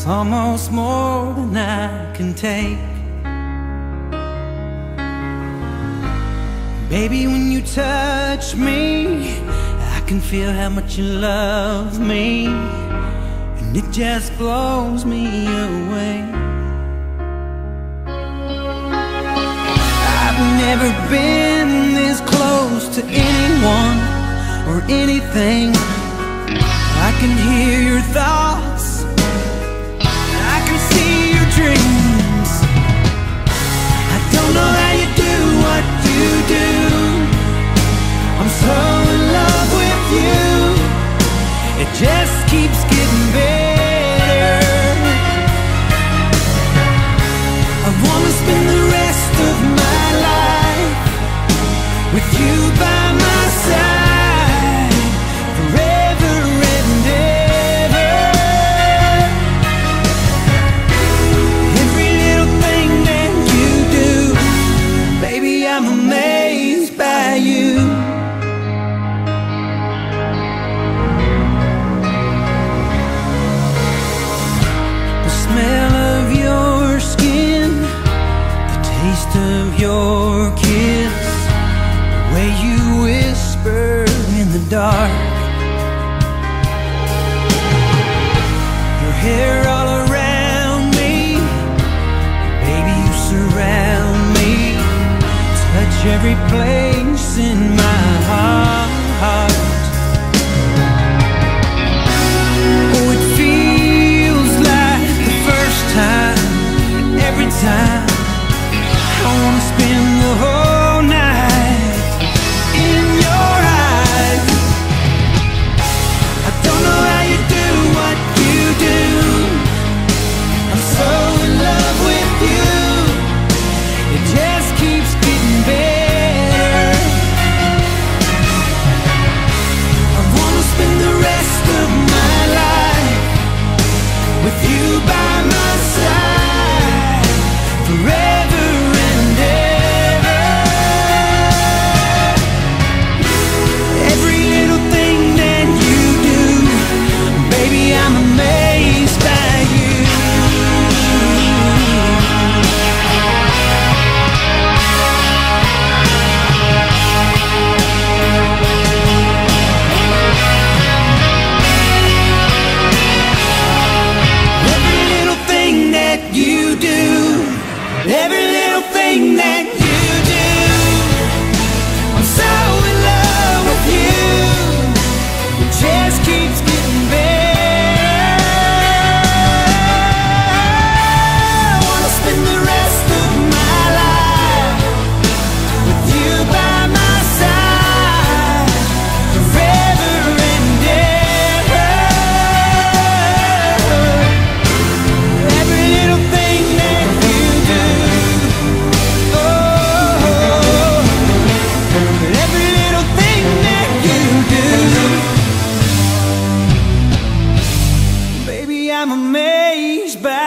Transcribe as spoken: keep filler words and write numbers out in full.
It's almost more than I can take. Baby, when you touch me, I can feel how much you love me, and it just blows me away. I've never been this close to anyone or anything. I can hear your thoughts, I can see your dreams. I don't know how you do what you do. I'm so in love with you. It just keeps getting better. I wanna spend the rest of my life with you by my side, forever and ever. Every little thing that you do, baby, I'm amazed by you. The smell of your skin, the taste of your kiss, the way you whisper in the dark, your hair all around me, baby, you surround me, touch every place in my heart. Oh, it feels like the first time, every time. I wanna spend the whole night in your eyes. I don't know how you do what you do. I'm so in love with you. It just keeps getting better. I wanna spend the rest of my life with you by my side, forever and ever. Every little thing that you do, baby, I'm amazed by you. Every little thing that you do, every little thing that you do, I'm so in love with you. It just keeps getting better. I wanna spend the rest of my life with you by my side, forever and ever. Every little thing that you do, oh, every little thing that you do, baby, I'm amazed by